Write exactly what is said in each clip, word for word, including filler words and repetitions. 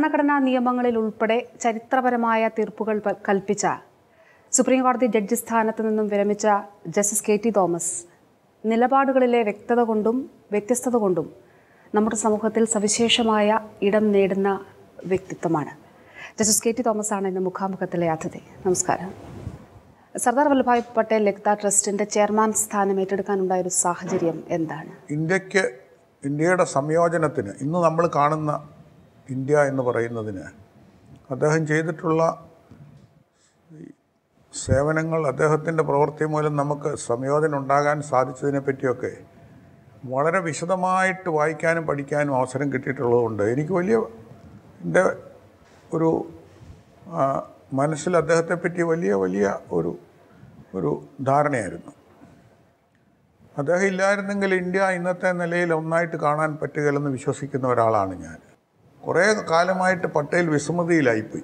ഭരണഘടനാ നിയമങ്ങളിൽ ഉൾപ്പെടെ ചരിത്രപരമായ തീർപ്പുകൾ കൽപ്പിച്ച സുപ്രീം കോടതി ജഡ്ജി സ്ഥാനത്ത് നിന്നും വിരമിച്ച ജസ്റ്റിസ് കെ ടി തോമസ് നിലപാടുകളിലെ വ്യക്തത കൊണ്ടും വ്യത്യസ്തത കൊണ്ടും നമ്മുടെ സമൂഹത്തിൽ സവിശേഷമായ ഇടം നേടുന്ന വ്യക്തിത്വമാണ്. ജസ്റ്റിസ് കെ ടി തോമസ് ആണ് ഇന്ന് മുഖാമുഖത്തിലെ അതിഥി. നമസ്കാരം. സർദാർ വല്ലഭായ് പട്ടേൽ ഏകതാ ട്രസ്റ്റിൻ്റെ ചെയർമാൻ സ്ഥാനം ഏറ്റെടുക്കാനുണ്ടായൊരു സാഹചര്യം എന്താണ്? ഇന്ത്യക്ക് ഇന്ത്യയുടെ സംയോജനത്തിന് ഇന്ന് നമ്മൾ കാണുന്ന ഇന്ത്യ എന്ന് പറയുന്നതിന് അദ്ദേഹം ചെയ്തിട്ടുള്ള സേവനങ്ങൾ, അദ്ദേഹത്തിൻ്റെ പ്രവൃത്തി മൂലം നമുക്ക് സംയോജനം ഉണ്ടാകാൻ സാധിച്ചതിനെ പറ്റിയൊക്കെ വളരെ വിശദമായിട്ട് വായിക്കാനും പഠിക്കാനും അവസരം കിട്ടിയിട്ടുള്ളതുകൊണ്ട് എനിക്ക് വലിയ എൻ്റെ ഒരു മനസ്സിൽ അദ്ദേഹത്തെപ്പറ്റി വലിയ വലിയ ഒരു ഒരു ധാരണയായിരുന്നു. അദ്ദേഹം ഇല്ലായിരുന്നെങ്കിൽ ഇന്ത്യ ഇന്നത്തെ നിലയിൽ ഒന്നായിട്ട് കാണാൻ പറ്റുകയില്ലെന്ന് വിശ്വസിക്കുന്ന ഒരാളാണ് ഞാൻ. കുറേ കാലമായിട്ട് പട്ടേൽ വിസ്മൃതിയിലായിപ്പോയി.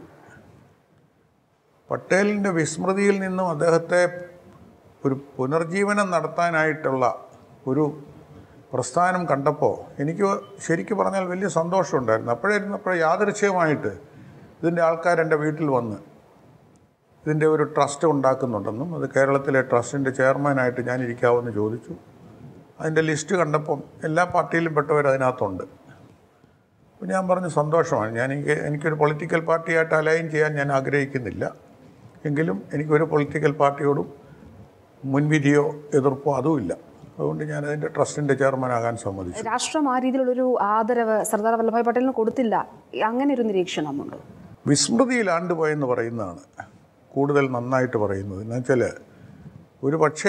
പട്ടേലിൻ്റെ വിസ്മൃതിയിൽ നിന്നും അദ്ദേഹത്തെ ഒരു പുനർജീവനം നടത്താനായിട്ടുള്ള ഒരു പ്രസ്ഥാനം കണ്ടപ്പോൾ എനിക്ക് ശരിക്കും പറഞ്ഞാൽ വലിയ സന്തോഷമുണ്ടായിരുന്നു. അപ്പോഴായിരുന്നപ്പോൾ യാദൃച്ഛികമായിട്ട് ഇതിൻ്റെ ആൾക്കാർ എൻ്റെ വീട്ടിൽ വന്ന് ഇതിൻ്റെ ഒരു ട്രസ്റ്റ് ഉണ്ടാക്കുന്നുണ്ടെന്നും അത് കേരളത്തിലെ ട്രസ്റ്റിൻ്റെ ചെയർമാനായിട്ട് ഞാൻ ഇരിക്കാമെന്ന് ചോദിച്ചു. അതിൻ്റെ ലിസ്റ്റ് കണ്ടപ്പം എല്ലാ പാർട്ടിയിലും പെട്ടവർ അതിനകത്തുണ്ട്. അപ്പോൾ ഞാൻ പറഞ്ഞു സന്തോഷമാണ്, ഞാൻ എനിക്ക് എനിക്കൊരു പൊളിറ്റിക്കൽ പാർട്ടിയായിട്ട് അലൈൻ ചെയ്യാൻ ഞാൻ ആഗ്രഹിക്കുന്നില്ല, എങ്കിലും എനിക്കൊരു പൊളിറ്റിക്കൽ പാർട്ടിയോടും മുൻവിധിയോ എതിർപ്പോ അതുമില്ല. അതുകൊണ്ട് ഞാൻ അതിൻ്റെ ട്രസ്റ്റിൻ്റെ ചെയർമാനാകാൻ സമ്മതിച്ചു. രാഷ്ട്രം ആ രീതിയിലുള്ളൊരു ആദരവ് സർദാർ വല്ലഭായ് പട്ടേലിന് കൊടുത്തില്ല, അങ്ങനെ ഒരു നിരീക്ഷണമുണ്ട്. വിസ്മൃതിയിലാണ്ടുപോയെന്ന് പറയുന്നതാണ് കൂടുതൽ നന്നായിട്ട് പറയുന്നത്. എന്നുവെച്ചാൽ ഒരു പക്ഷേ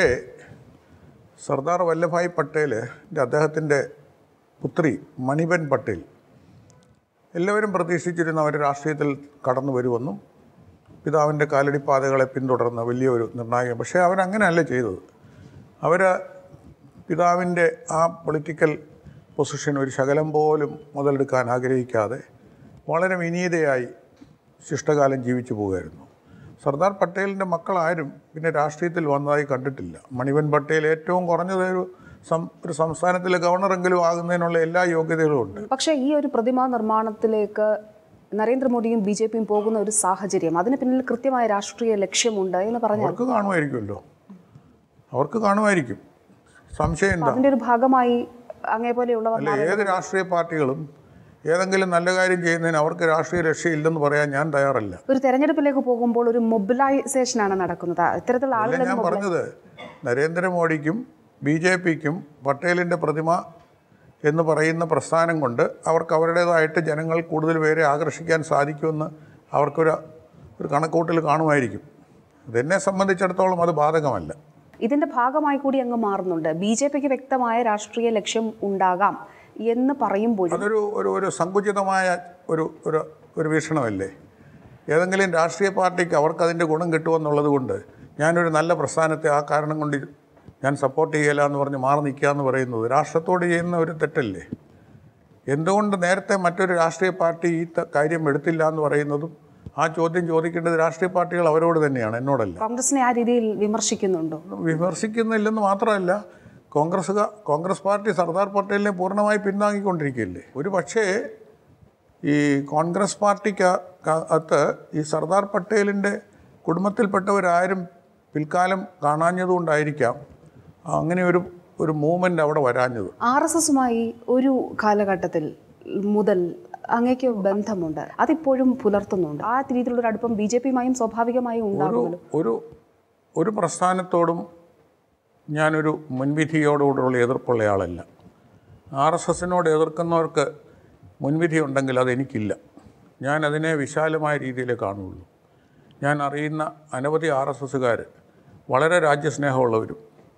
സർദാർ വല്ലഭായ് പട്ടേൽ അദ്ദേഹത്തിൻ്റെ പുത്രി മണിബെൻ പട്ടേൽ എല്ലാവരും പ്രതീക്ഷിച്ചിരുന്ന അവർ രാഷ്ട്രീയത്തിൽ കടന്നു വരുമെന്നും പിതാവിൻ്റെ കാലടിപ്പാതകളെ പിന്തുടർന്ന വലിയൊരു നിർണായകം. പക്ഷേ അവരങ്ങനെയല്ല ചെയ്തത്. അവർ പിതാവിൻ്റെ ആ പൊളിറ്റിക്കൽ പൊസിഷൻ ഒരു ശകലം പോലും മുതലെടുക്കാൻ ആഗ്രഹിക്കാതെ വളരെ വിനീതയായി ശിഷ്ടകാലം ജീവിച്ചു പോകുമായിരുന്നു. സർദാർ പട്ടേലിൻ്റെ മക്കളാരും പിന്നെ രാഷ്ട്രീയത്തിൽ വന്നതായി കണ്ടിട്ടില്ല. മണിബെൻ പട്ടേൽ ഏറ്റവും കുറഞ്ഞത് ഒരു ഒരു സംസ്ഥാനത്തിലെ ഗവർണറെങ്കിലും ആകുന്നതിനുള്ള എല്ലാ യോഗ്യതകളും ഉണ്ട്. പക്ഷേ ഈ ഒരു പ്രതിമാ നിർമ്മാണത്തിലേക്ക് നരേന്ദ്രമോദിയും ബി ജെ പിയും പോകുന്ന ഒരു സാഹചര്യം, അതിന് പിന്നിൽ കൃത്യമായ രാഷ്ട്രീയ ലക്ഷ്യമുണ്ട് എന്ന് പറഞ്ഞാൽ അവർക്ക് കാണുമായിരിക്കുമല്ലോ, അവർക്ക് കാണുമായിരിക്കും, സംശയം എന്താ? അതിൻ്റെ ഒരു ഭാഗമായി അങ്ങേപോലെയുള്ളവർ അല്ല, ഏത് രാഷ്ട്രീയ പാർട്ടികളും ഏതെങ്കിലും നല്ല കാര്യം ചെയ്യുന്നതിന് അവർക്ക് രാഷ്ട്രീയ ലക്ഷ്യമില്ലെന്ന് പറയാൻ ഞാൻ തയ്യാറല്ല. ഒരു തെരഞ്ഞെടുപ്പിലേക്ക് പോകുമ്പോൾ ഒരു മൊബിലൈസേഷനാണ് നടക്കുന്നത്. ഇത്തരത്തിലുള്ള ആളുകൾ ഞാൻ പറഞ്ഞത് നരേന്ദ്രമോദിക്കും ബി ജെ പിക്കും പട്ടേലിൻ്റെ പ്രതിമ എന്ന് പറയുന്ന പ്രസ്ഥാനം കൊണ്ട് അവർക്ക് അവരുടേതായിട്ട് ജനങ്ങൾ കൂടുതൽ പേരെ ആകർഷിക്കാൻ സാധിക്കുമെന്ന് അവർക്കൊരു ഒരു കണക്കൂട്ടൽ കാണുമായിരിക്കും. അതെന്നെ സംബന്ധിച്ചിടത്തോളം അത് ബാധകമല്ല. ഇതിൻ്റെ ഭാഗമായി കൂടി അങ്ങ് മാറുന്നുണ്ട്. ബി ജെ പിക്ക് വ്യക്തമായ രാഷ്ട്രീയ ലക്ഷ്യം ഉണ്ടാകാം എന്ന് പറയുമ്പോൾ അതൊരു ഒരു ഒരു സങ്കുചിതമായ ഒരു ഒരു ഒരു വീക്ഷണമല്ലേ. ഏതെങ്കിലും രാഷ്ട്രീയ പാർട്ടിക്ക് അവർക്കതിൻ്റെ ഗുണം കിട്ടുമെന്നുള്ളത് കൊണ്ട് ഞാനൊരു നല്ല പ്രസ്ഥാനത്തെ ആ കാരണം കൊണ്ട് ഞാൻ സപ്പോർട്ട് ചെയ്യില്ല എന്ന് പറഞ്ഞ് മാറി നിൽക്കുക എന്ന് പറയുന്നത് രാഷ്ട്രത്തോട് ചെയ്യുന്ന ഒരു തെറ്റല്ലേ. എന്തുകൊണ്ട് നേരത്തെ മറ്റൊരു രാഷ്ട്രീയ പാർട്ടി ഈ കാര്യം എടുത്തില്ല എന്ന് പറയുന്നതും ആ ചോദ്യം ചോദിക്കേണ്ടത് രാഷ്ട്രീയ പാർട്ടികൾ അവരോട് തന്നെയാണ്, എന്നോടല്ല. കോൺഗ്രസിനെ ആ രീതിയിൽ വിമർശിക്കുന്നുണ്ടോ? വിമർശിക്കുന്നില്ലെന്ന് മാത്രമല്ല, കോൺഗ്രസ് കോൺഗ്രസ് പാർട്ടി സർദാർ പട്ടേലിനെ പൂർണ്ണമായി പിന്താങ്ങിക്കൊണ്ടിരിക്കുകയല്ലേ. ഒരു പക്ഷേ ഈ കോൺഗ്രസ് പാർട്ടിക്കകത്ത് ഈ സർദാർ പട്ടേലിൻ്റെ കുടുംബത്തിൽപ്പെട്ടവരാരും പിൽക്കാലം കാണാഞ്ഞതുകൊണ്ടായിരിക്കാം അങ്ങനെ ഒരു ഒരു മൂവ്മെൻ്റ് അവിടെ വരാഞ്ഞത്. ആർ എസ് എസുമായി ഒരു കാലഘട്ടത്തിൽ മുതൽ അങ്ങേക്ക് ബന്ധമുണ്ട്, അതിപ്പോഴും പുലർത്തുന്നുണ്ട്. ആ രീതിയിലുള്ളൊരു അടുപ്പം ബി ജെ പിയുമായും സ്വാഭാവികമായും ഉണ്ടാകുമല്ലോ. ഒരു ഒരു പ്രസ്ഥാനത്തോടും ഞാനൊരു മുൻവിധിയോടുകൂടിയുള്ള എതിർപ്പുള്ളയാളല്ല. ആർ എസ് എസിനോട് എതിർക്കുന്നവർക്ക് മുൻവിധി ഉണ്ടെങ്കിൽ അതെനിക്കില്ല. ഞാനതിനെ വിശാലമായ രീതിയിൽ കാണുകയുള്ളൂ. ഞാൻ അറിയുന്ന അനവധി ആർ എസ് എസുകാർ വളരെ രാജ്യസ്നേഹമുള്ളവരും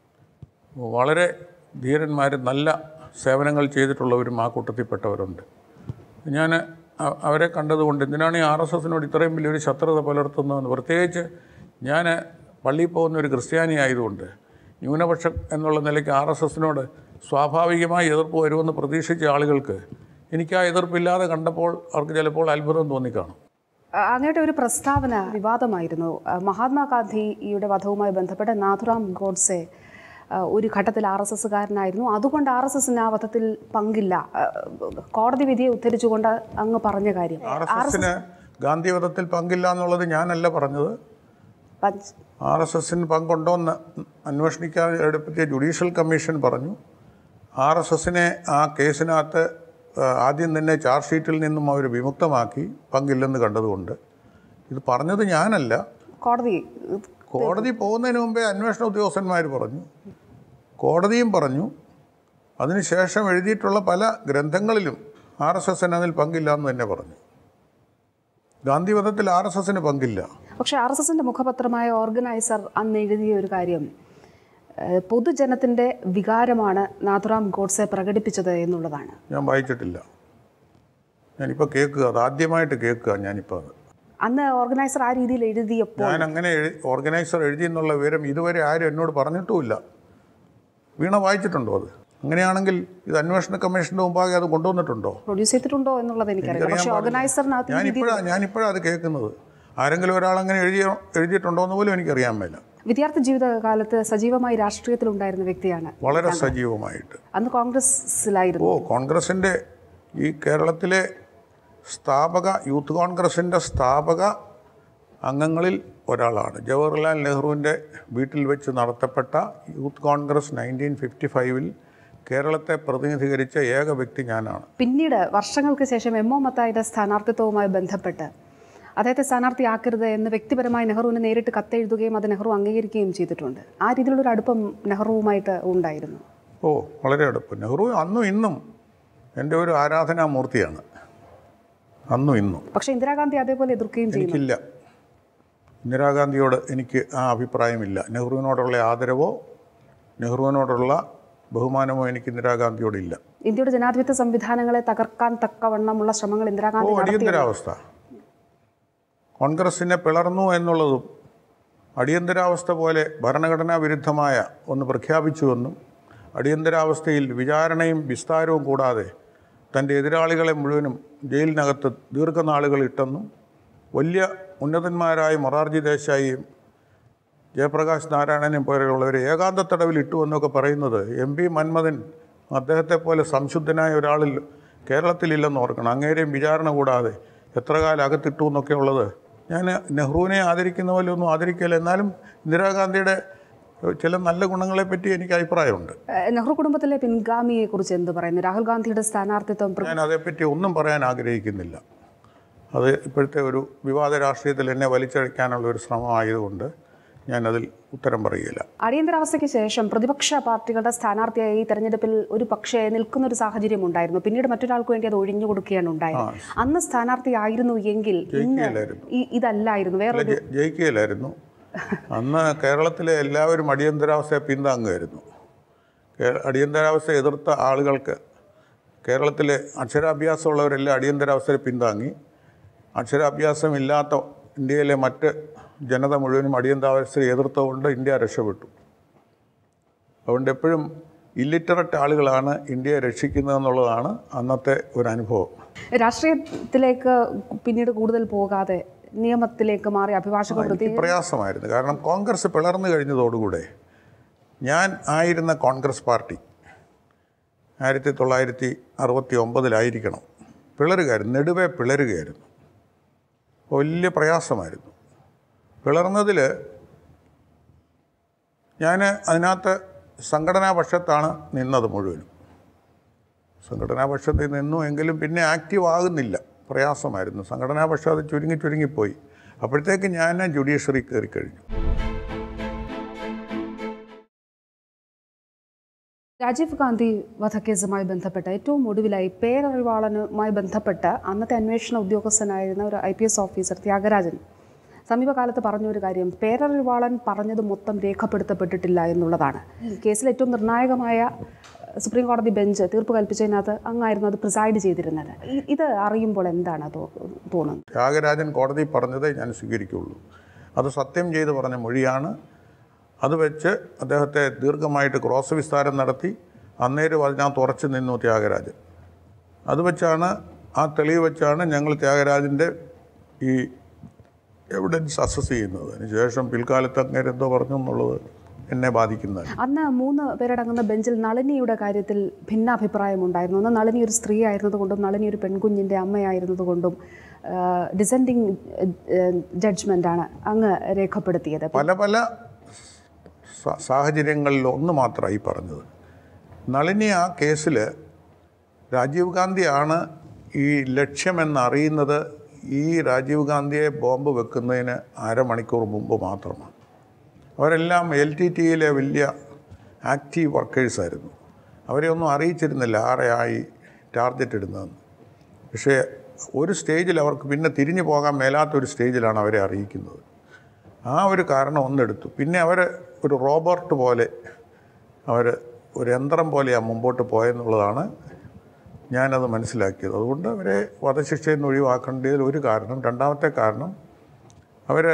വളരെ ധീരന്മാരും നല്ല സേവനങ്ങൾ ചെയ്തിട്ടുള്ളവരും ആ കൂട്ടത്തിൽപ്പെട്ടവരുണ്ട്. ഞാൻ അവരെ കണ്ടതുകൊണ്ട് എന്തിനാണ് ഈ ആർ എസ് എസിനോട് ഇത്രയും വലിയൊരു ശത്രുത പുലർത്തുന്നതെന്ന്, പ്രത്യേകിച്ച് ഞാൻ പള്ളിയിൽ പോകുന്ന ഒരു ക്രിസ്ത്യാനി ആയതുകൊണ്ട് ന്യൂനപക്ഷം എന്നുള്ള നിലയ്ക്ക് ആർ എസ് എസിനോട് സ്വാഭാവികമായി എതിർപ്പ് വരുമെന്ന് പ്രതീക്ഷിച്ച ആളുകൾക്ക് എനിക്ക് ആ എതിർപ്പില്ലാതെ കണ്ടപ്പോൾ അവർക്ക് ചിലപ്പോൾ അത്ഭുതം തോന്നിക്കാണും. അങ്ങയുടെ ഒരു പ്രസ്താവന വിവാദമായിരുന്നു. മഹാത്മാഗാന്ധിയുടെ വധവുമായി ബന്ധപ്പെട്ട് നാഥുറാം ഗോഡ്സെ ഒരു ഘട്ടത്തിൽ ആർ എസ് എസ്സുകാരനായിരുന്നു, അതുകൊണ്ട് ആർ എസ് എസിന് ആ വധത്തിൽ പങ്കില്ല. കോടതി വിധിയെ ഉദ്ധരിച്ചുകൊണ്ട് അങ്ങ് പറഞ്ഞ കാര്യം. ആർ എസ് എസിന് ഗാന്ധി വധത്തിൽ പങ്കില്ല എന്നുള്ളത് ഞാനല്ല പറഞ്ഞത്. ആർ എസ് എസിന് പങ്കുണ്ടോ എന്ന് അന്വേഷിക്കാൻ എടുപ്പിച്ച ജുഡീഷ്യൽ കമ്മീഷൻ പറഞ്ഞു. ആർ എസ് എസിനെ ആ കേസിനകത്ത് ആദ്യം തന്നെ ചാർജ് ഷീറ്റിൽ നിന്നും അവർ വിമുക്തമാക്കി പങ്കില്ലെന്ന് കണ്ടതുകൊണ്ട്. ഇത് പറഞ്ഞത് ഞാനല്ല, കോടതി കോടതി പോകുന്നതിന് മുമ്പേ അന്വേഷണ ഉദ്യോഗസ്ഥന്മാർ പറഞ്ഞു, കോടതിയും പറഞ്ഞു. അതിനുശേഷം എഴുതിയിട്ടുള്ള പല ഗ്രന്ഥങ്ങളിലും ആർ എസ് എസിന് അതിൽ പങ്കില്ല എന്ന് തന്നെ പറഞ്ഞു. ഗാന്ധിവധത്തിൽ ആർ എസ് എസിന് പങ്കില്ല. പക്ഷേ ആർ എസ് എസിൻ്റെ മുഖപത്രമായ ഓർഗനൈസർ അന്ന് എഴുതിയ ഒരു കാര്യം, പൊതുജനത്തിൻ്റെ വികാരമാണ് നാഥുറാം ഗോഡ്സെ പ്രകടിപ്പിച്ചത് എന്നുള്ളതാണ്. ഞാൻ വായിച്ചിട്ടില്ല, ഞാനിപ്പോൾ കേൾക്കുക, അത് ആദ്യമായിട്ട് കേൾക്കുക ഞാനിപ്പോൾ. അത് അന്ന് ഓർഗനൈസർ ആ രീതിയിൽ എഴുതിയപ്പോൾ ഞാൻ അങ്ങനെ ഓർഗനൈസർ എഴുതി എന്നുള്ള വിവരം ഇതുവരെ ആരും എന്നോട് പറഞ്ഞിട്ടുമില്ല. വീണ വായിച്ചിട്ടുണ്ടോ അത്? അങ്ങനെയാണെങ്കിൽ ഇത് അന്വേഷണ കമ്മീഷന്റെ മുമ്പാകെ അത് കൊണ്ടുവന്നിട്ടുണ്ടോ, പ്രൊഡ്യൂസ് ചെയ്തിട്ടുണ്ടോ എന്നുള്ളത് എനിക്കറിയാം. പക്ഷേ ഓർഗനൈസറിനകത്ത് ഞാനിപ്പോഴാണ് ഞാനിപ്പോഴാണ് അത് കേൾക്കുന്നത്. ആരെങ്കിലും ഒരാൾ അങ്ങനെ എഴുതിയ എഴുതിയിട്ടുണ്ടോ എന്ന് പോലും എനിക്കറിയാൻ മേല. വിദ്യാർത്ഥി ജീവിതകാലത്ത് സജീവമായി രാഷ്ട്രീയത്തിലുണ്ടായിരുന്ന വ്യക്തിയാണ്. വളരെ സജീവമായിട്ട്. അന്ന് കോൺഗ്രസിലായിരുന്നു. ഓ, കോൺഗ്രസിൻ്റെ ഈ കേരളത്തിലെ സ്ഥാപക യൂത്ത് കോൺഗ്രസിൻ്റെ സ്ഥാപക അംഗങ്ങളിൽ ഒരാളാണ്. ജവഹർലാൽ നെഹ്റുവിൻ്റെ വീട്ടിൽ വെച്ച് നടത്തപ്പെട്ട യൂത്ത് കോൺഗ്രസ് നയൻറ്റീൻ ഫിഫ്റ്റി ഫൈവിൽ കേരളത്തെ പ്രതിനിധീകരിച്ച ഏക വ്യക്തി ഞാനാണ്. പിന്നീട് വർഷങ്ങൾക്ക് ശേഷം എം ഒ മത്തായിയുടെ സ്ഥാനാർത്ഥിത്വവുമായി ബന്ധപ്പെട്ട് അദ്ദേഹത്തെ സ്ഥാനാർത്ഥിയാക്കരുത് എന്ന് വ്യക്തിപരമായി നെഹ്റുവിന് നേരിട്ട് കത്തെഴുതുകയും അത് നെഹ്റു അംഗീകരിക്കുകയും ചെയ്തിട്ടുണ്ട്. ആ രീതിയിലുള്ളൊരു അടുപ്പം നെഹ്റുവുമായിട്ട് ഉണ്ടായിരുന്നു. ഓ, വളരെ അടുപ്പം. നെഹ്റു അന്നും ഇന്നും എൻ്റെ ഒരു ആരാധനാമൂർത്തിയാണ്, അന്നും ഇന്നും. പക്ഷേ ഇന്ദിരാഗാന്ധി അതേപോലെ എതിർക്കുകയും ചെയ്യും. എനിക്കില്ല, ഇന്ദിരാഗാന്ധിയോട് എനിക്ക് ആ അഭിപ്രായമില്ല. നെഹ്റുവിനോടുള്ള ആദരവോ നെഹ്റുവിനോടുള്ള ബഹുമാനമോ എനിക്ക് ഇന്ദിരാഗാന്ധിയോടില്ല. ഇന്ത്യയുടെ ജനാധിപത്യ സംവിധാനങ്ങളെ തകർക്കാൻ തക്കവണ്ണമുള്ള ശ്രമങ്ങൾ ഇന്ദിരാഗാന്ധി ഓ, അടിയന്തരാവസ്ഥ കോൺഗ്രസിനെ പിളർന്നു എന്നുള്ളതും അടിയന്തരാവസ്ഥ പോലെ ഭരണഘടനാ വിരുദ്ധമായ ഒന്ന് പ്രഖ്യാപിച്ചുവെന്നും അടിയന്തരാവസ്ഥയിൽ വിചാരണയും വിസ്താരവും കൂടാതെ തൻ്റെ എതിരാളികളെ മുഴുവനും ജയിലിനകത്ത് ദീർഘനാളുകൾ ഇട്ടെന്നും വലിയ ഉന്നതന്മാരായ മൊറാർജി ദേശായിയും ജയപ്രകാശ് നാരായണനും പോലെയുള്ളവർ ഏകാന്ത തടവിൽ ഇട്ടു എന്നൊക്കെ പറയുന്നത് എം പി മന്മഥൻ അദ്ദേഹത്തെ പോലെ സംശുദ്ധനായ ഒരാളിൽ കേരളത്തിലില്ലെന്ന് ഓർക്കണം. അങ്ങേരെയും വിചാരണ കൂടാതെ എത്ര കാലം അകത്തിട്ടു എന്നൊക്കെ ഉള്ളത് ഞാൻ നെഹ്റുവിനെ ആദരിക്കുന്ന പോലെ ഒന്നും ആദരിക്കില്ല. എന്നാലും ഇന്ദിരാഗാന്ധിയുടെ ചില നല്ല ഗുണങ്ങളെപ്പറ്റി എനിക്ക് അഭിപ്രായമുണ്ട്. നെഹ്റു കുടുംബത്തിലെ പിൻഗാമിയെ കുറിച്ച് എന്ത് പറയുന്നു? രാഹുൽ ഗാന്ധിയുടെ സ്ഥാനാർത്ഥിത്വം ഞാൻ അതേപ്പറ്റി ഒന്നും പറയാൻ ആഗ്രഹിക്കുന്നില്ല. അത് ഇപ്പോഴത്തെ ഒരു വിവാദ രാഷ്ട്രീയത്തിൽ എന്നെ വലിച്ചഴിക്കാനുള്ള ഒരു ശ്രമമായതുകൊണ്ട് ഞാനതിൽ ഉത്തരം പറയുകയില്ല. അടിയന്തരാവസ്ഥയ്ക്ക് ശേഷം പ്രതിപക്ഷ പാർട്ടികളുടെ സ്ഥാനാർത്ഥിയായി തെരഞ്ഞെടുപ്പിൽ ഒരു പക്ഷേ നിൽക്കുന്നൊരു സാഹചര്യം ഉണ്ടായിരുന്നു. പിന്നീട് മറ്റൊരാൾക്ക് വേണ്ടി അത് ഒഴിഞ്ഞു കൊടുക്കുകയാണ് ഉണ്ടായത്. അന്ന് സ്ഥാനാർത്ഥിയായിരുന്നു എങ്കിൽ ഇതല്ലായിരുന്നു, വേറെ ജയിക്കുകയില്ലായിരുന്നു. അന്ന് കേരളത്തിലെ എല്ലാവരും അടിയന്തരാവസ്ഥയെ പിന്താങ്ങുമായിരുന്നു. അടിയന്തരാവസ്ഥ എതിർത്ത ആളുകൾക്ക് കേരളത്തിലെ അക്ഷരാഭ്യാസമുള്ളവരെല്ലാം അടിയന്തരാവസ്ഥയെ പിന്താങ്ങി. അക്ഷരാഭ്യാസമില്ലാത്ത ഇന്ത്യയിലെ മറ്റ് ജനത മുഴുവനും അടിയന്തരാവസ്ഥയെ എതിർത്തുകൊണ്ട് ഇന്ത്യ രക്ഷപ്പെട്ടു. അതുകൊണ്ട് എപ്പോഴും ഇല്ലിറ്ററേറ്റ് ആളുകളാണ് ഇന്ത്യയെ രക്ഷിക്കുന്നതെന്നുള്ളതാണ് അന്നത്തെ ഒരു അനുഭവം. രാഷ്ട്രീയത്തിലേക്ക് പിന്നീട് കൂടുതൽ പോകാതെ നിയമത്തിലേക്ക് മാറി അഭിഭാഷക വൃത്തി പ്രയാസമായിരുന്നു. കാരണം കോൺഗ്രസ് പിളർന്നു കഴിഞ്ഞതോടുകൂടെ ഞാൻ ആയിരുന്ന കോൺഗ്രസ് പാർട്ടി ആയിരത്തി തൊള്ളായിരത്തി അറുപത്തി ഒമ്പതിലായിരിക്കണം പിളരുകയായിരുന്നു, നെടുവേ പിളരുകയായിരുന്നു. വലിയ പ്രയാസമായിരുന്നു. പിളർന്നതിൽ ഞാൻ അതിനകത്ത് സംഘടനാ പക്ഷത്താണ് നിന്നത് മുഴുവനും. സംഘടനാ പക്ഷത്തിൽ നിന്നു എങ്കിലും പിന്നെ ആക്റ്റീവ് ആകുന്നില്ല, പ്രയാസമായിരുന്നു. സംഘടനാ പക്ഷം അത് ചുരുങ്ങി ചുരുങ്ങിപ്പോയി. അപ്പോഴത്തേക്ക് ഞാൻ ജുഡീഷ്യറി കയറി കഴിഞ്ഞു. രാജീവ് ഗാന്ധി വധക്കേസുമായി ബന്ധപ്പെട്ട് ഏറ്റവും ഒടുവിലായി പേരറിവാളനുമായി ബന്ധപ്പെട്ട് അന്നത്തെ അന്വേഷണ ഉദ്യോഗസ്ഥനായിരുന്ന ഒരു I P S officer Thyagarajan സമീപകാലത്ത് പറഞ്ഞൊരു കാര്യം, പേരറിവാളൻ പറഞ്ഞത് മൊത്തം രേഖപ്പെടുത്തപ്പെട്ടിട്ടില്ല എന്നുള്ളതാണ്. കേസിൽ ഏറ്റവും നിർണായകമായ സുപ്രീം കോടതി ബെഞ്ച് തീർപ്പ് കൽപ്പിച്ചതിനകത്ത് അങ്ങായിരുന്നു അത് പ്രിസൈഡ് ചെയ്തിരുന്നത്. ഇത് അറിയുമ്പോൾ എന്താണ് തോന്നുന്നത്? ത്യാഗരാജൻ കോടതി പറഞ്ഞതേ ഞാൻ സ്വീകരിക്കുകയുള്ളൂ. അത് സത്യം ചെയ്ത് പറഞ്ഞ മൊഴിയാണ്. അത് വെച്ച് അദ്ദേഹത്തെ ദീർഘമായിട്ട് ക്രോസ് വിസ്താരം നടത്തി. അന്നേരം അതിനകത്ത് ഉറച്ചു നിന്നു ത്യാഗരാജൻ. അത് വെച്ചാണ്, ആ തെളിവ് വെച്ചാണ് ഞങ്ങൾ ത്യാഗരാജൻ്റെ ഈ എവിഡൻസ് അസസ് ചെയ്യുന്നത്. അതിനുശേഷം പിൽക്കാലത്ത് അങ്ങേരെ എന്തോ പറഞ്ഞു എന്നുള്ളത് എന്നെ ബാധിക്കുന്നത്. അന്ന് മൂന്ന് പേരടങ്ങുന്ന ബെഞ്ചിൽ നളിനിയുടെ കാര്യത്തിൽ ഭിന്നാഭിപ്രായമുണ്ടായിരുന്നു. ഒന്ന് നളിനി ഒരു സ്ത്രീ ആയിരുന്നതുകൊണ്ടും നളിനി ഒരു പെൺകുഞ്ഞിൻ്റെ അമ്മയായിരുന്നതുകൊണ്ടും ഡിസെൻഡിങ് ജഡ്ജ്മെൻ്റാണ് അങ്ങ് രേഖപ്പെടുത്തിയത്. പല പല സാഹചര്യങ്ങളിൽ ഒന്ന് മാത്രമായി പറഞ്ഞത്. നളിനി ആ കേസിൽ രാജീവ് ഗാന്ധിയാണ് ഈ ലക്ഷ്യമെന്നറിയുന്നത് ഈ രാജീവ് ഗാന്ധിയെ ബോംബ് വെക്കുന്നതിന് അരമണിക്കൂർ മുമ്പ് മാത്രമാണ്. അവരെല്ലാം എൽ ടി ടിയിലെ വലിയ ആക്റ്റീവ് വർക്കേഴ്സായിരുന്നു. അവരെ ഒന്നും അറിയിച്ചിരുന്നില്ല ആരെയായി ടാർഗറ്റ് ഇടുന്നതെന്ന്. പക്ഷേ ഒരു സ്റ്റേജിൽ അവർക്ക് പിന്നെ തിരിഞ്ഞു പോകാൻ മേലാത്തൊരു സ്റ്റേജിലാണ് അവരെ അറിയിക്കുന്നത്. ആ ഒരു കാരണം ഒന്നെടുത്തു. പിന്നെ അവർ ഒരു റോബോട്ട് പോലെ അവർ ഒരു യന്ത്രം പോലെയാണ് മുമ്പോട്ട് പോയെന്നുള്ളതാണ് ഞാനത് മനസ്സിലാക്കിയത്. അതുകൊണ്ട് അവരെ വധശിക്ഷയിൽ നിന്ന് ഒഴിവാക്കേണ്ടതിൽ ഒരു കാരണം. രണ്ടാമത്തെ കാരണം അവർ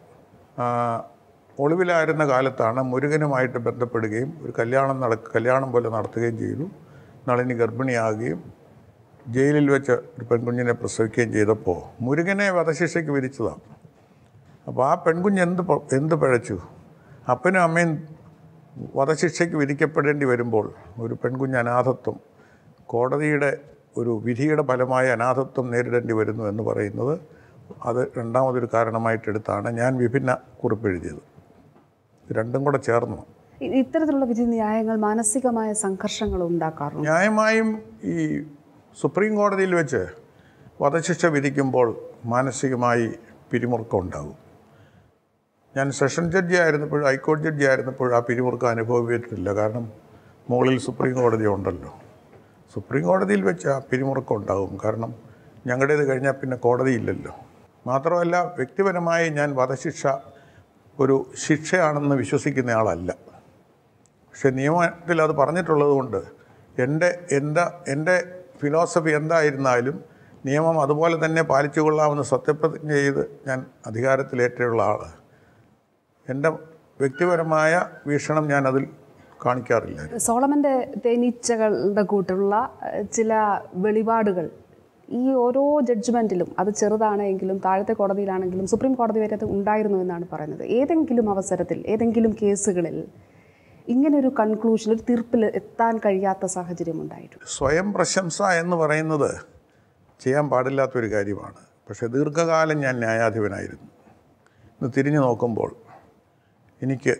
ഒളിവിലായിരുന്ന കാലത്താണ് മുരുകനുമായിട്ട് ബന്ധപ്പെടുകയും ഒരു കല്യാണം നട കല്യാണം പോലെ നടത്തുകയും ചെയ്തു. നളിനി ഗർഭിണിയാകുകയും ജയിലിൽ വെച്ച് ഒരു പെൺകുഞ്ഞിനെ പ്രസവിക്കുകയും ചെയ്തപ്പോൾ മുരുകനെ വധശിക്ഷയ്ക്ക് വിധിച്ചതാണ്. അപ്പോൾ ആ പെൺകുഞ്ഞ് എന്ത് എന്ത് പിഴച്ചു? അപ്പനും അമ്മയും വധശിക്ഷയ്ക്ക് വിധിക്കപ്പെടേണ്ടി വരുമ്പോൾ ഒരു പെൺകുഞ്ഞ് അനാഥത്വം, കോടതിയുടെ ഒരു വിധിയുടെ ഫലമായ അനാഥത്വം നേരിടേണ്ടി വരുന്നു എന്ന് പറയുന്നത് അത് രണ്ടാമതൊരു കാരണമായിട്ടെടുത്താണ് ഞാൻ വിഭിന്ന കുറിപ്പെഴുതിയത്. രണ്ടും കൂടെ ചേർന്നു. ഇത്തരത്തിലുള്ള വിധി ന്യായങ്ങൾ മാനസികമായ സംഘർഷങ്ങൾ ഉണ്ടാക്കാറുണ്ട്. ന്യായമായും ഈ സുപ്രീം കോടതിയിൽ വെച്ച് വധശിക്ഷ വിധിക്കുമ്പോൾ മാനസികമായി പിരിമുറുക്കം ഉണ്ടാകും. ഞാൻ സെഷൻ ജഡ്ജി ആയിരുന്നപ്പോഴും ഹൈക്കോടതി ജഡ്ജി ആയിരുന്നപ്പോഴും ആ പിരിമുറുക്കം അനുഭവിച്ചിട്ടില്ല. കാരണം മുകളിൽ സുപ്രീം കോടതി ഉണ്ടല്ലോ. സുപ്രീം കോടതിയിൽ വെച്ച് ആ പിരിമുറുക്കം ഉണ്ടാകും. കാരണം ഞങ്ങളുടേത് കഴിഞ്ഞാൽ പിന്നെ കോടതിയില്ലല്ലോ. മാത്രമല്ല വ്യക്തിപരമായി ഞാൻ വധശിക്ഷ ഒരു ശിക്ഷയാണെന്ന് വിശ്വസിക്കുന്ന ആളല്ല. പക്ഷെ നിയമത്തിൽ അത് പറഞ്ഞിട്ടുള്ളത് കൊണ്ട് എൻ്റെ എന്താ എൻ്റെ ഫിലോസഫി എന്തായിരുന്നാലും നിയമം അതുപോലെ തന്നെ പാലിച്ചു കൊള്ളാമെന്ന് സത്യപ്രതിജ്ഞ ചെയ്ത് ഞാൻ അധികാരത്തിലേറ്റുള്ള ആൾ. എൻ്റെ വ്യക്തിപരമായ വീക്ഷണം ഞാൻ അതിൽ കാണിക്കാറില്ല. സോളമൻ്റെ തേനീച്ചകളുടെ കൂട്ടുള്ള ചില വെളിപാടുകൾ ഈ ഓരോ ജഡ്ജ്മെൻറ്റിലും അത് ചെറുതാണെങ്കിലും താഴത്തെ കോടതിയിലാണെങ്കിലും സുപ്രീം കോടതി വരെ അത് ഉണ്ടായിരുന്നു എന്നാണ് പറയുന്നത്. ഏതെങ്കിലും അവസരത്തിൽ ഏതെങ്കിലും കേസുകളിൽ ഇങ്ങനൊരു കൺക്ലൂഷൻ, ഒരു തീർപ്പിൽ എത്താൻ കഴിയാത്ത സാഹചര്യം ഉണ്ടായിട്ടുണ്ട്? സ്വയം പ്രശംസ എന്ന് പറയുന്നത് ചെയ്യാൻ പാടില്ലാത്തൊരു കാര്യമാണ്. പക്ഷേ ദീർഘകാലം ഞാൻ ന്യായാധിപനായിരുന്നു. ഇന്ന് തിരിഞ്ഞു നോക്കുമ്പോൾ എനിക്ക്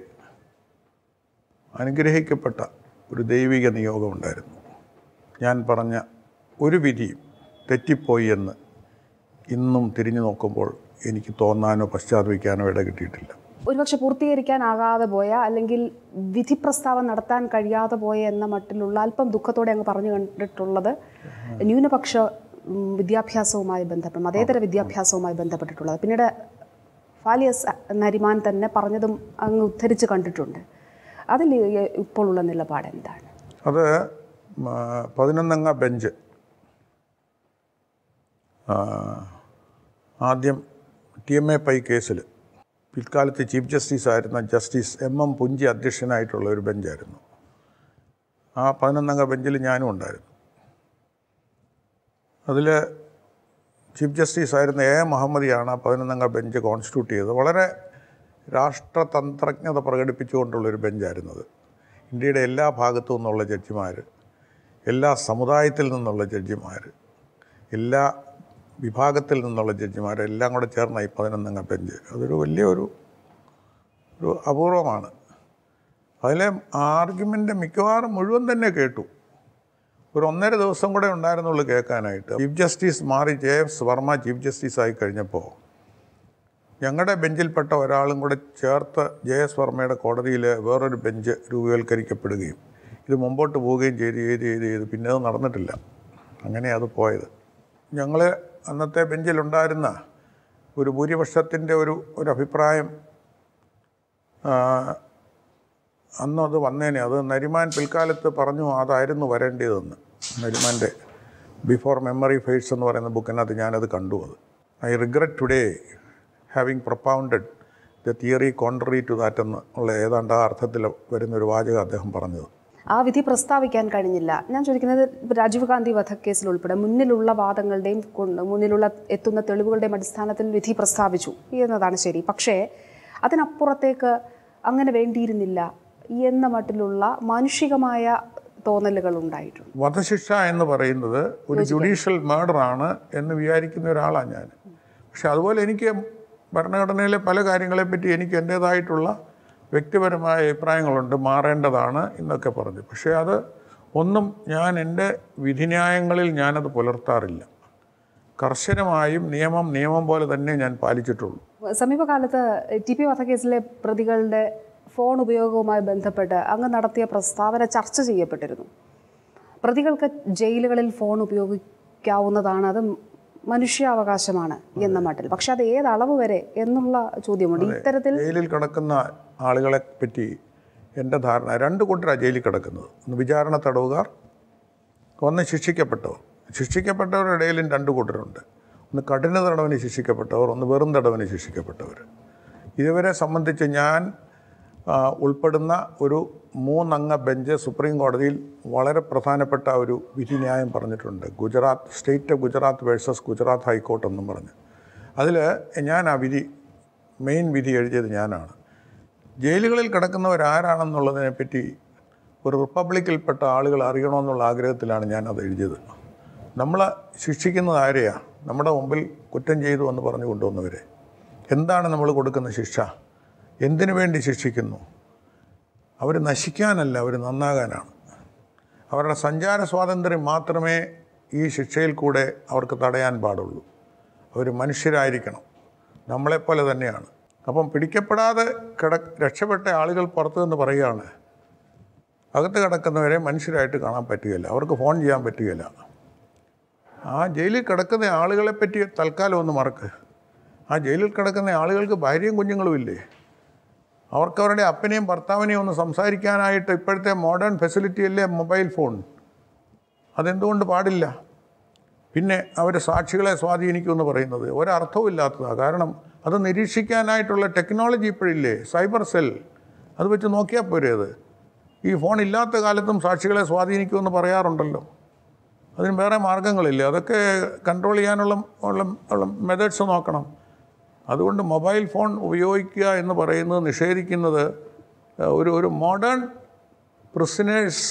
അനുഗ്രഹിക്കപ്പെട്ട ഒരു ദൈവിക നിയോഗമുണ്ടായിരുന്നു. ഞാൻ പറഞ്ഞ ഒരു വിധിയും തെറ്റിപ്പോയി എന്ന് ഇന്നും തിരിഞ്ഞു നോക്കുമ്പോൾ എനിക്ക് തോന്നാനോ പശ്ചാത്തപിക്കാനോ ഇട കിട്ടിയിട്ടില്ല. ഒരുപക്ഷെ പൂർത്തീകരിക്കാനാകാതെ പോയ അല്ലെങ്കിൽ വിധി പ്രസ്താവന നടത്താൻ കഴിയാതെ പോയ എന്ന മട്ടിലുള്ള അല്പം ദുഃഖത്തോടെ അങ്ങ് പറഞ്ഞു കണ്ടിട്ടുള്ളത് ന്യൂനപക്ഷ വിദ്യാഭ്യാസവുമായി ബന്ധപ്പെട്ട് മതേതര വിദ്യാഭ്യാസവുമായി ബന്ധപ്പെട്ടിട്ടുള്ളത്. പിന്നീട് ഫാലിയസ് നരിമാൻ തന്നെ പറഞ്ഞതും അങ്ങ് ഉദ്ധരിച്ച് കണ്ടിട്ടുണ്ട്. അതിൽ ഇപ്പോഴുള്ള നിലപാട് എന്താണ്? അത് പതിനൊന്നംഗ ബെഞ്ച് ആദ്യം ടി എം എ പൈ കേസിൽ പിൽക്കാലത്ത് ചീഫ് ജസ്റ്റിസ് ആയിരുന്ന ജസ്റ്റിസ് എം എം പുഞ്ചി അധ്യക്ഷനായിട്ടുള്ള ഒരു ബെഞ്ചായിരുന്നു. ആ പതിനൊന്നംഗ ബെഞ്ചിൽ ഞാനും ഉണ്ടായിരുന്നു. അതിൽ ചീഫ് ജസ്റ്റിസ് ആയിരുന്ന എ മുഹമ്മദിയാണ് ആ പതിനൊന്നംഗ ബെഞ്ച് കോൺസ്റ്റിറ്റ്യൂട്ട് ചെയ്തത്. വളരെ രാഷ്ട്രതന്ത്രജ്ഞത പ്രകടിപ്പിച്ചുകൊണ്ടുള്ളൊരു ബെഞ്ചായിരുന്നത്. ഇന്ത്യയുടെ എല്ലാ ഭാഗത്തു നിന്നുള്ള ജഡ്ജിമാർ, എല്ലാ സമുദായത്തിൽ നിന്നുള്ള ജഡ്ജിമാർ, എല്ലാ വിഭാഗത്തിൽ നിന്നുള്ള ജഡ്ജിമാർ എല്ലാം കൂടെ ചേർന്ന ഈ പതിനൊന്നംഗ ബെഞ്ച് അതൊരു വലിയ ഒരു ഒരു അപൂർവമാണ്. അതിലെ ആർഗ്യുമെൻ്റ് മിക്കവാറും മുഴുവൻ തന്നെ കേട്ടു. ഒരു ഒന്നര ദിവസം കൂടെ ഉണ്ടായിരുന്നുള്ളൂ കേൾക്കാനായിട്ട്. ചീഫ് ജസ്റ്റിസ് മാറി J S Verma chief justice ആയി കഴിഞ്ഞപ്പോൾ ഞങ്ങളുടെ ബെഞ്ചിൽപ്പെട്ട ഒരാളും കൂടെ ചേർത്ത് ജെ എസ് വർമ്മയുടെ കോടതിയിൽ വേറൊരു ബെഞ്ച് രൂപവൽക്കരിക്കപ്പെടുകയും ഇത് മുമ്പോട്ട് പോവുകയും ചെയ്ത് ചെയ്ത് ചെയ്ത് ചെയ്ത് പിന്നെ അത് നടന്നിട്ടില്ല. അങ്ങനെ അത് പോയത്. ഞങ്ങൾ അന്നത്തെ ബെഞ്ചിലുണ്ടായിരുന്ന ഒരു ഭൂരിപക്ഷത്തിൻ്റെ ഒരു ഒരു അഭിപ്രായം അന്നത് വന്നേനെ. അത് നരിമാൻ പിൽക്കാലത്ത് പറഞ്ഞു അതായിരുന്നു വരേണ്ടതെന്ന്. നരിമാൻ്റെ ബിഫോർ മെമ്മറി ഫെയ്ഡ്സ് എന്ന് പറയുന്ന ബുക്കിനകത്ത് ഞാനത് കണ്ടു. അത് I regret today having propounded the theory contrary to that എന്ന് ഉള്ള ഏതാണ്ട് ആ അർത്ഥത്തിൽ വരുന്നൊരു വാചകം അദ്ദേഹം പറഞ്ഞത്. ആ വിധി പ്രസ്താവിക്കാൻ കഴിഞ്ഞില്ല. ഞാൻ ചോദിക്കുന്നത് രാജീവ് ഗാന്ധി വധക്കേസിൽ ഉൾപ്പെടെ മുന്നിലുള്ള വാദങ്ങളുടെയും മുന്നിലുള്ള എത്തുന്ന തെളിവുകളുടെയും അടിസ്ഥാനത്തിൽ വിധി പ്രസ്താവിച്ചു എന്നതാണ് ശരി. പക്ഷേ അതിനപ്പുറത്തേക്ക് അങ്ങനെ വേണ്ടിയിരുന്നില്ല എന്ന മട്ടിലുള്ള മാനുഷികമായ തോന്നലുകൾ ഉണ്ടായിട്ടുണ്ട്. വധശിക്ഷ എന്ന് പറയുന്നത് ഒരു ജുഡീഷ്യൽ മർഡറാണ് എന്ന് വിചാരിക്കുന്ന ഒരാളാണ് ഞാൻ. പക്ഷെ അതുപോലെ എനിക്ക് ഭരണഘടനയിലെ പല കാര്യങ്ങളെപ്പറ്റി എനിക്ക് എൻ്റേതായിട്ടുള്ള വ്യക്തിപരമായ അഭിപ്രായങ്ങളുണ്ട്, മാറേണ്ടതാണ് എന്നൊക്കെ പറഞ്ഞു. പക്ഷേ അത് ഒന്നും ഞാൻ എൻ്റെ വിധിന്യായങ്ങളിൽ ഞാനത് പുലർത്താറില്ല. കർശനമായും നിയമം നിയമം പോലെ തന്നെ ഞാൻ പാലിച്ചിട്ടുള്ളൂ. സമീപകാലത്ത് ടി പി വധക്കേസിലെ പ്രതികളുടെ ഫോൺ ഉപയോഗവുമായി ബന്ധപ്പെട്ട് അങ്ങ് നടത്തിയ പ്രസ്താവന ചർച്ച ചെയ്യപ്പെട്ടിരുന്നു. പ്രതികൾക്ക് ജയിലുകളിൽ ഫോൺ ഉപയോഗിക്കാവുന്നതാണ്, അത് മനുഷ്യാവകാശമാണ് എന്ന മട്ടിൽ. പക്ഷെ അത് ഏതളവ് വരെ എന്നുള്ള ചോദ്യമുണ്ട്. ഇത്തരത്തിൽ ജയിലിൽ കിടക്കുന്ന ആളുകളെ പറ്റി എൻ്റെ ധാരണ രണ്ട് കൂട്ടരാണ് ജയിലിൽ കിടക്കുന്നത്. ഒന്ന് വിചാരണ തടവുകാർ, ഒന്ന് ശിക്ഷിക്കപ്പെട്ടവർ. ശിക്ഷിക്കപ്പെട്ടവരുടെ ഇടയിലും രണ്ട് കൂട്ടരുണ്ട്. ഒന്ന് കഠിന തടവിന് ശിക്ഷിക്കപ്പെട്ടവർ, ഒന്ന് വെറും തടവിന് ശിക്ഷിക്കപ്പെട്ടവർ. ഇതുവരെ സംബന്ധിച്ച് ഞാൻ ഉൾപ്പെടുന്ന ഒരു മൂന്നംഗ ബെഞ്ച് സുപ്രീം കോടതിയിൽ വളരെ പ്രധാനപ്പെട്ട ഒരു വിധിന്യായം പറഞ്ഞിട്ടുണ്ട്. Gujarat state of Gujarat versus Gujarat high court എന്നും പറഞ്ഞ്. അതിൽ ഞാൻ ആ വിധി മെയിൻ വിധി എഴുതിയത് ഞാനാണ്. ജയിലുകളിൽ കിടക്കുന്നവരാരാണെന്നുള്ളതിനെപ്പറ്റി ഒരു റിപ്പബ്ലിക്കിൽപ്പെട്ട ആളുകൾ അറിയണമെന്നുള്ള ആഗ്രഹത്തിലാണ് ഞാനത് എഴുതിയത്. നമ്മൾ ശിക്ഷിക്കുന്നത് ആരെയാണ്? നമ്മുടെ മുമ്പിൽ കുറ്റം ചെയ്തു എന്ന് പറഞ്ഞു കൊണ്ടുവന്നവരെ. എന്താണ് നമ്മൾ കൊടുക്കുന്ന ശിക്ഷ? എന്തിനു വേണ്ടി ശിക്ഷിക്കുന്നു? അവർ നശിക്കാനല്ല, അവർ നന്നാകാനാണ്. അവരുടെ സഞ്ചാര സ്വാതന്ത്ര്യം മാത്രമേ ഈ ശിക്ഷയിൽ കൂടെ അവർക്ക് തടയാൻ പാടുള്ളൂ. അവർ മനുഷ്യരായിരിക്കണം, നമ്മളെപ്പോലെ തന്നെയാണ്. അപ്പം പിടിക്കപ്പെടാതെ കിട രക്ഷപ്പെട്ട ആളുകൾ പുറത്തു നിന്ന് പറയുകയാണ്, അകത്ത് കിടക്കുന്നവരെ മനുഷ്യരായിട്ട് കാണാൻ പറ്റുകയില്ല, അവർക്ക് ഫോൺ ചെയ്യാൻ പറ്റുകയില്ല. ആ ജയിലിൽ കിടക്കുന്ന ആളുകളെപ്പറ്റി തൽക്കാലം ഒന്ന് മറക്ക്. ആ ജയിലിൽ കിടക്കുന്ന ആളുകൾക്ക് ഭാര്യയും കുഞ്ഞുങ്ങളും ഇല്ലേ? അവർക്ക് അവരുടെ അപ്പനെയും ഭർത്താവിനെയും ഒന്ന് സംസാരിക്കാനായിട്ട് ഇപ്പോഴത്തെ മോഡേൺ ഫെസിലിറ്റി അല്ലേ മൊബൈൽ ഫോൺ. അതെന്തുകൊണ്ട് പാടില്ല? പിന്നെ അവർ സാക്ഷികളെ സ്വാധീനിക്കുമെന്ന് പറയുന്നത് ഒരർത്ഥവും ഇല്ലാത്തതാണ്. കാരണം അത് നിരീക്ഷിക്കാനായിട്ടുള്ള ടെക്നോളജി ഇപ്പോഴില്ലേ, സൈബർ സെൽ. അത് വെച്ച് നോക്കിയാൽ പോരെ. അത് ഈ ഫോൺ ഇല്ലാത്ത കാലത്തും സാക്ഷികളെ സ്വാധീനിക്കുമെന്ന് പറയാറുണ്ടല്ലോ. അതിന് വേറെ മാർഗങ്ങളില്ലേ? അതൊക്കെ കൺട്രോൾ ചെയ്യാനുള്ള ഉള്ള മെത്തേഡ്സ് നോക്കണം. അതുകൊണ്ട് മൊബൈൽ ഫോൺ ഉപയോഗിക്കുക എന്ന് പറയുന്നത് നിഷേധിക്കുന്നത് ഒരു ഒരു മോഡേൺ പ്രിസനേഴ്സ്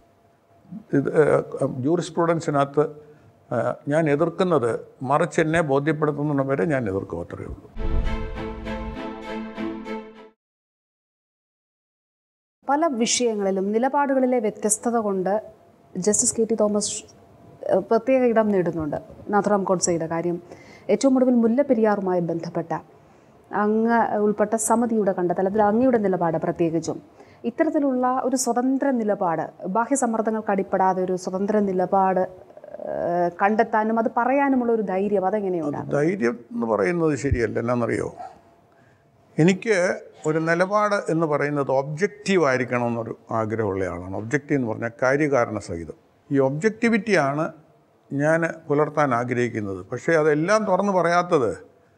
ജൂറിസ്പ്രുഡൻസിനകത്ത് ഞാൻ എതിർക്കുന്നത്, മറിച്ച് എന്നെ ബോധ്യപ്പെടുത്തുന്ന വരെ ഞാൻ എതിർക്കും, അത്രയേ ഉള്ളൂ. പല വിഷയങ്ങളിലും നിലപാടുകളിലെ വ്യത്യസ്തത കൊണ്ട് ജസ്റ്റിസ് കെ ടി തോമസ് പ്രത്യേക ഇടം നേടുന്നുണ്ട്. നാഥുറാം ഗോഡ്സെയുടെ കാര്യം, ഏറ്റവും ഒടുവിൽ മുല്ലപ്പെരിയാറുമായി ബന്ധപ്പെട്ട അങ്ങ് ഉൾപ്പെട്ട സമിതിയുടെ കണ്ടെത്തൽ, അതിൽ അങ്ങയുടെ നിലപാട് പ്രത്യേകിച്ചും ഇത്തരത്തിലുള്ള ഒരു സ്വതന്ത്ര നിലപാട്, ബാഹ്യസമ്മർദ്ദങ്ങൾക്ക് അടിപ്പെടാതെ ഒരു സ്വതന്ത്ര നിലപാട് കണ്ടെത്താനും അത് പറയാനുമുള്ള ഒരു ധൈര്യം, അതെങ്ങനെയുണ്ട്? ധൈര്യം എന്ന് പറയുന്നത് ശരിയല്ല. എന്നാണെന്നറിയോ, എനിക്ക് ഒരു നിലപാട് എന്ന് പറയുന്നത് ഒബ്ജക്റ്റീവ് ആയിരിക്കണം എന്നൊരു ആഗ്രഹമുള്ള ആളാണ്. ഒബ്ജക്റ്റീവ് എന്ന് പറഞ്ഞാൽ കാര്യകാരണ സഹിതം. ഈ ഒബ്ജക്റ്റിവിറ്റിയാണ് ഞാൻ പുലർത്താൻ ആഗ്രഹിക്കുന്നത്. പക്ഷേ അതെല്ലാം തുറന്ന് പറയാത്തത്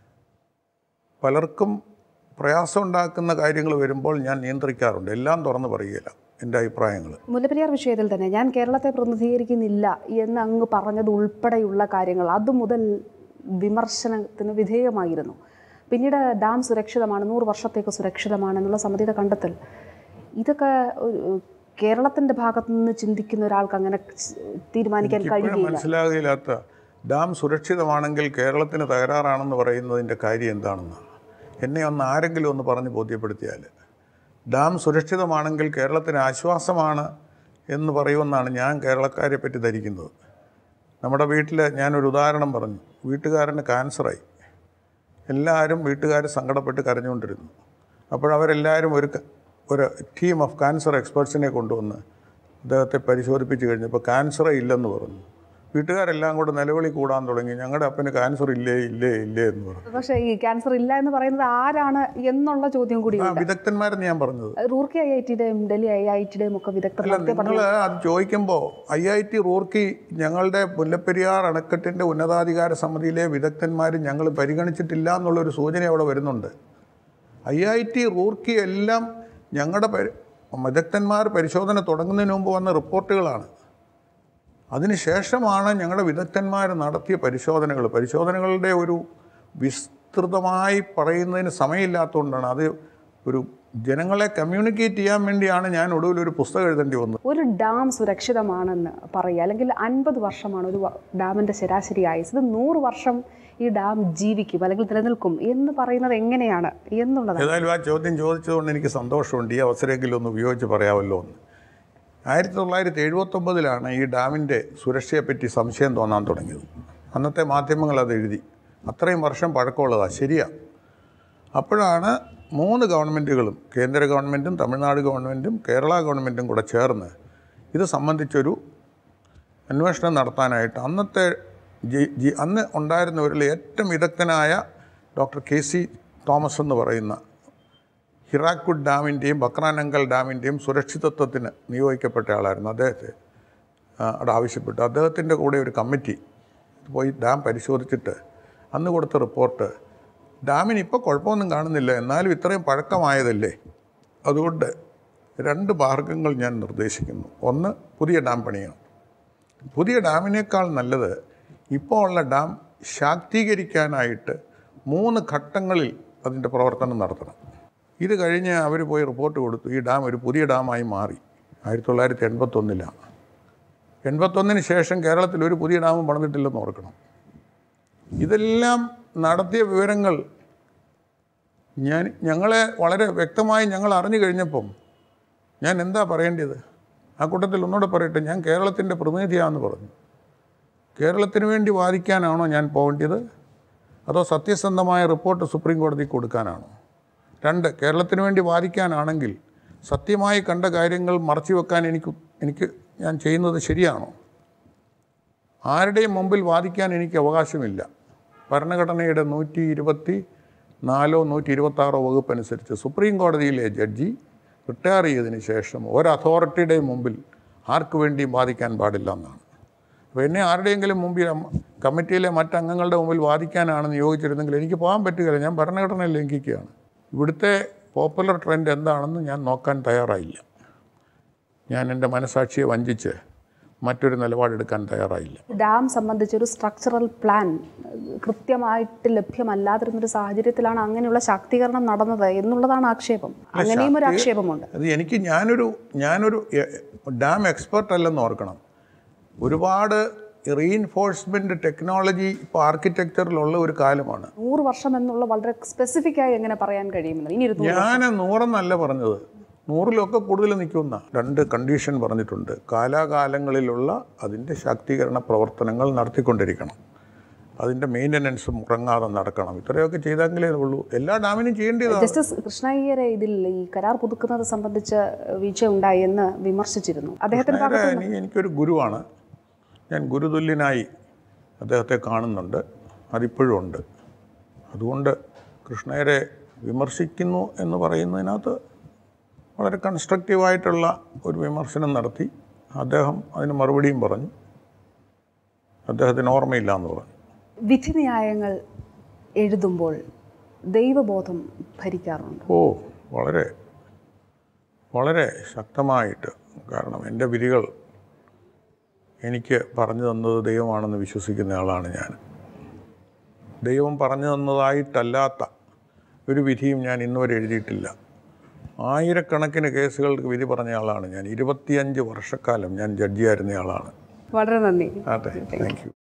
പലർക്കും പ്രയാസം ഉണ്ടാക്കുന്ന കാര്യങ്ങൾ വരുമ്പോൾ ഞാൻ നിയന്ത്രിക്കാറുണ്ട്. എല്ലാം തുറന്ന് പറയുകയില്ല എൻ്റെ അഭിപ്രായങ്ങൾ. മുല്ലപ്പെരിയാർ വിഷയത്തിൽ തന്നെ ഞാൻ കേരളത്തെ പ്രതിനിധീകരിക്കുന്നില്ല എന്ന് അങ്ങ് പറഞ്ഞത് ഉൾപ്പെടെയുള്ള കാര്യങ്ങൾ അതുമുതൽ വിമർശനത്തിന് വിധേയമായിരുന്നു. പിന്നീട് ഡാം സുരക്ഷിതമാണ്, നൂറ് വർഷത്തേക്ക് സുരക്ഷിതമാണെന്നുള്ള സമിതിയുടെ കണ്ടെത്തൽ, ഇതൊക്കെ കേരളത്തിൻ്റെ ഭാഗത്തു നിന്ന് ചിന്തിക്കുന്ന ഒരാൾക്ക് അങ്ങനെ തീരുമാനിക്കാൻ കഴിയില്ല. മനസ്സിലാകില്ലാത്ത ഡാം സുരക്ഷിതമാണെങ്കിൽ കേരളത്തിന് തകരാറാണെന്ന് പറയുന്നതിൻ്റെ കാര്യം എന്താണെന്ന് എന്നെ ഒന്ന് ആരെങ്കിലും ഒന്ന് പറഞ്ഞ് ബോധ്യപ്പെടുത്തിയാൽ, ഡാം സുരക്ഷിതമാണെങ്കിൽ കേരളത്തിന് ആശ്വാസമാണ് എന്ന് പറയുമെന്നാണ് ഞാൻ കേരളക്കാരെ പറ്റി ധരിക്കുന്നത്. നമ്മുടെ വീട്ടിൽ ഞാനൊരു ഉദാഹരണം പറഞ്ഞു. വീട്ടുകാരന് ക്യാൻസറായി. എല്ലാവരും വീട്ടുകാർ സങ്കടപ്പെട്ട് കരഞ്ഞുകൊണ്ടിരുന്നു. അപ്പോഴവരെല്ലാവരും ഒരു ഒരു ടീം ഓഫ് ക്യാൻസർ എക്സ്പേർട്സിനെ കൊണ്ടുവന്ന് അദ്ദേഹത്തെ പരിശോധിപ്പിച്ച് കഴിഞ്ഞപ്പോൾ ക്യാൻസറേ ഇല്ലെന്ന് പറഞ്ഞു. വീട്ടുകാരെല്ലാം കൂടെ നിലവിളി കൂടാൻ തുടങ്ങി, ഞങ്ങളുടെ അപ്പന് ക്യാൻസർ ഇല്ലേ ഇല്ലേ ഇല്ലേ എന്ന് പറഞ്ഞു. പക്ഷേ ഈ ക്യാൻസർ ഇല്ല എന്ന് പറയുന്നത് ആരാണ് എന്നുള്ള ചോദ്യം കൂടി വിദഗ്ധന്മാരെന്ന് ഞാൻ പറഞ്ഞത്. റൂർക്കി ഐ ഐ ടിയുടെയും ഡൽഹി ഐ ഐ ടിയുടെയും ഒക്കെ വിദഗ്ധർ നിങ്ങൾ അത് ചോദിക്കുമ്പോൾ ഐ ഐ ടി റൂർക്കി ഞങ്ങളുടെ മുല്ലപ്പെരിയാർ അണക്കെട്ടിൻ്റെ ഉന്നതാധികാര സമിതിയിലെ വിദഗ്ധന്മാർ ഞങ്ങൾ പരിഗണിച്ചിട്ടില്ല എന്നുള്ളൊരു സൂചന അവിടെ വരുന്നുണ്ട്. ഐ ഐ ടി റൂർക്കി എല്ലാം ഞങ്ങളുടെ പരി വിദഗ്ധന്മാർ പരിശോധന തുടങ്ങുന്നതിന് മുമ്പ് വന്ന റിപ്പോർട്ടുകളാണ്. അതിനുശേഷമാണ് ഞങ്ങളുടെ വിദഗ്ധന്മാർ നടത്തിയ പരിശോധനകൾ. പരിശോധനകളുടെ ഒരു വിസ്തൃതമായി പറയുന്നതിന് സമയമില്ലാത്തതുകൊണ്ടാണ്. അത് ഒരു ജനങ്ങളെ കമ്മ്യൂണിക്കേറ്റ് ചെയ്യാൻ വേണ്ടിയാണ് ഞാൻ ഒടുവിൽ ഒരു പുസ്തകം എഴുതേണ്ടി വന്നത്. ഒരു ഡാം സുരക്ഷിതമാണെന്ന് പറയുക, അല്ലെങ്കിൽ അൻപത് വർഷമാണ് ഒരു ഡാമിൻ്റെ ശരാശരി ആയുസ്, ഇത് നൂറ് വർഷം ഈ ഡാം ജീവിക്കും അല്ലെങ്കിൽ നിലനിൽക്കും എന്ന് പറയുന്നത് എങ്ങനെയാണ് എന്നുള്ളത്. ഏതായാലും ആ ചോദ്യം ചോദിച്ചതുകൊണ്ട് എനിക്ക് സന്തോഷമുണ്ട്. ഈ അവസരമെങ്കിലും ഒന്ന് ഉപയോഗിച്ച് പറയാമല്ലോ എന്ന്. ആയിരത്തി തൊള്ളായിരത്തി എഴുപത്തൊമ്പതിലാണ് ഈ ഡാമിൻ്റെ സുരക്ഷയെപ്പറ്റി സംശയം തോന്നാൻ തുടങ്ങിയത്. അന്നത്തെ മാധ്യമങ്ങൾ അത് എഴുതി. അത്രയും വർഷം പഴക്കമുള്ളതാണ്, ശരിയാണ്. അപ്പോഴാണ് മൂന്ന് ഗവൺമെൻറ്റുകളും, കേന്ദ്ര ഗവൺമെൻറ്റും തമിഴ്നാട് ഗവൺമെൻറ്റും കേരള ഗവൺമെൻറ്റും കൂടെ ചേർന്ന് ഇത് സംബന്ധിച്ചൊരു അന്വേഷണം നടത്താനായിട്ട് അന്നത്തെ ജി ജി അന്ന് ഉണ്ടായിരുന്നവരിൽ ഏറ്റവും വിദഗ്ധനായ ഡോക്ടർ കെ സി തോമസ് എന്ന് പറയുന്ന ഹിറാക്കുഡ് ഡാമിൻ്റെയും ബക്രാനങ്കൽ ഡാമിൻ്റെയും സുരക്ഷിതത്വത്തിന് നിയോഗിക്കപ്പെട്ട ആളായിരുന്നു. അദ്ദേഹത്തെ അവിടെ ആവശ്യപ്പെട്ടു. അദ്ദേഹത്തിൻ്റെ കൂടെ ഒരു കമ്മിറ്റി പോയി ഡാം പരിശോധിച്ചിട്ട് അന്ന് കൊടുത്ത റിപ്പോർട്ട്, ഡാമിന് ഇപ്പോൾ കുഴപ്പമൊന്നും കാണുന്നില്ല, എന്നാലും ഇത്രയും പഴക്കമായതല്ലേ, അതുകൊണ്ട് രണ്ട് മാർഗങ്ങൾ ഞാൻ നിർദ്ദേശിക്കുന്നു. ഒന്ന്, പുതിയ ഡാം പണിയണം. പുതിയ ഡാമിനേക്കാൾ നല്ലത് ഇപ്പോൾ ഉള്ള ഡാം ശാക്തീകരിക്കാനായിട്ട് മൂന്ന് ഘട്ടങ്ങളിൽ അതിൻ്റെ പ്രവർത്തനം നടത്തണം. ഇത് കഴിഞ്ഞ് അവർ പോയി റിപ്പോർട്ട് കൊടുത്തു. ഈ ഡാം ഒരു പുതിയ ഡാമായി മാറി ആയിരത്തി തൊള്ളായിരത്തി എൺപത്തൊന്നിലാണ്. എൺപത്തൊന്നിന് ശേഷം കേരളത്തിൽ ഒരു പുതിയ ഡാമും പണിതിട്ടില്ലെന്ന് ഓർക്കണം. ഇതെല്ലാം നടത്തിയ വിവരങ്ങൾ ഞാൻ ഞങ്ങളെ വളരെ വ്യക്തമായി ഞങ്ങൾ അറിഞ്ഞു കഴിഞ്ഞപ്പം ഞാൻ എന്താ പറയേണ്ടത്? ആ കൂട്ടത്തിൽ ഒന്നുകൂടെ പറയട്ടെ, ഞാൻ കേരളത്തിൻ്റെ പ്രതിനിധിയാണെന്ന് പറഞ്ഞു. കേരളത്തിന് വേണ്ടി വാദിക്കാനാണോ ഞാൻ പോകേണ്ടത്, അതോ സത്യസന്ധമായ റിപ്പോർട്ട് സുപ്രീം കോടതിക്ക് കൊടുക്കാനാണോ? രണ്ട്, കേരളത്തിന് വേണ്ടി വാദിക്കാനാണെങ്കിൽ സത്യമായി കണ്ട കാര്യങ്ങൾ മറച്ചു വെക്കാൻ എനിക്ക് എനിക്ക് ഞാൻ ചെയ്യുന്നത് ശരിയാണോ? ആരുടെയും മുമ്പിൽ വാദിക്കാൻ എനിക്ക് അവകാശമില്ല. ഭരണഘടനയുടെ നൂറ്റി ഇരുപത്തി നാലോ നൂറ്റി ഇരുപത്താറോ വകുപ്പ് അനുസരിച്ച് സുപ്രീം കോടതിയിലെ ജഡ്ജി റിട്ടയർ ചെയ്തതിന് ശേഷം ഒരു അതോറിറ്റിയുടെയും മുമ്പിൽ ആർക്ക് വേണ്ടിയും വാദിക്കാൻ പാടില്ല എന്നാണ്. അപ്പോൾ എന്നെ ആരുടെയെങ്കിലും മുമ്പിൽ കമ്മിറ്റിയിലെ മറ്റംഗങ്ങളുടെ മുമ്പിൽ വാദിക്കാനാണ് നിയോഗിച്ചിരുന്നെങ്കിൽ എനിക്ക് പോകാൻ പറ്റുകയില്ല. ഞാൻ ഭരണഘടന ലംഘിക്കുകയാണ്. ഇവിടുത്തെ പോപ്പുലർ ട്രെൻഡ് എന്താണെന്ന് ഞാൻ നോക്കാൻ തയ്യാറായില്ല. ഞാൻ എൻ്റെ മനസാക്ഷിയെ വഞ്ചിച്ച് മറ്റൊരു നിലപാടെടുക്കാൻ തയ്യാറായില്ല. ഡാം സംബന്ധിച്ചൊരു സ്ട്രക്ചറൽ പ്ലാൻ കൃത്യമായിട്ട് ലഭ്യമല്ലാതിരുന്നൊരു സാഹചര്യത്തിലാണ് അങ്ങനെയുള്ള ശാക്തീകരണം നടന്നത് എന്നുള്ളതാണ് ആക്ഷേപം. അങ്ങനെയും ഒരു ആക്ഷേപമുണ്ട്. അത് എനിക്ക് ഞാനൊരു ഞാനൊരു ഡാം എക്സ്പെർട്ട് അല്ലെന്ന് ഓർക്കണം. ഒരുപാട് റീഇൻഫോഴ്സ്മെൻറ്റ് ടെക്നോളജി ഇപ്പോൾ ആർക്കിടെക്ചറിലുള്ള ഒരു കാലമാണ്. നൂറ് വർഷം എന്നുള്ള വളരെ സ്പെസിഫിക് ആയി എങ്ങനെ പറയാൻ കഴിയുമെന്ന് ഇനി ഞാൻ നൂറെന്നല്ല പറഞ്ഞത്, നൂറിലൊക്കെ കൂടുതൽ നിൽക്കുന്ന രണ്ട് കണ്ടീഷൻ പറഞ്ഞിട്ടുണ്ട്. കാലാകാലങ്ങളിലുള്ള അതിൻ്റെ ശാക്തീകരണ പ്രവർത്തനങ്ങൾ നടത്തിക്കൊണ്ടിരിക്കണം, അതിൻ്റെ മെയിൻ്റനൻസ് മുടങ്ങാതെ നടക്കണം. ഇത്രയൊക്കെ ചെയ്തെങ്കിലേ ഉള്ളൂ. എല്ലാ ഡാമിനും ചെയ്യേണ്ടതാണ്. ജസ്റ്റിസ് കൃഷ്ണയ്യരെ ഇതിൽ ഈ കരാർ പുതുക്കുന്നത് സംബന്ധിച്ച് വീഴ്ച ഉണ്ടായി എന്ന് വിമർശിച്ചിരുന്നു. അദ്ദേഹത്തിന് എനിക്കൊരു ഗുരുവാണ്. ഞാൻ ഗുരുതുല്യനായി അദ്ദേഹത്തെ കാണുന്നുണ്ട്, അതിപ്പോഴും ഉണ്ട്. അതുകൊണ്ട് കൃഷ്ണയ്യരെ വിമർശിക്കുന്നു എന്ന് പറയുന്നതിനകത്ത് വളരെ കൺസ്ട്രക്റ്റീവായിട്ടുള്ള ഒരു വിമർശനം നടത്തി. അദ്ദേഹം അതിന് മറുപടിയും പറഞ്ഞു. അദ്ദേഹത്തിന് ഓർമ്മയില്ല എന്ന് പറഞ്ഞു. വിധിന്യായങ്ങൾ എഴുതുമ്പോൾ ദൈവബോധം ഭരിക്കാറുണ്ട്. ഓ, വളരെ വളരെ ശക്തമായിട്ട്. കാരണം എൻ്റെ വിധികൾ എനിക്ക് പറഞ്ഞു തന്നത് ദൈവമാണെന്ന് വിശ്വസിക്കുന്ന ആളാണ് ഞാൻ. ദൈവം പറഞ്ഞു തന്നതായിട്ടല്ലാത്ത ഒരു വിധിയും ഞാൻ ഇന്നുവരെ എഴുതിയിട്ടില്ല. ആയിരക്കണക്കിന് കേസുകൾക്ക് വിധി പറഞ്ഞ ആളാണ് ഞാൻ. ഇരുപത്തിയഞ്ച് വർഷക്കാലം ഞാൻ ജഡ്ജിയായിരുന്ന ആളാണ്. വളരെ നന്ദി. അതെ, താങ്ക് യു.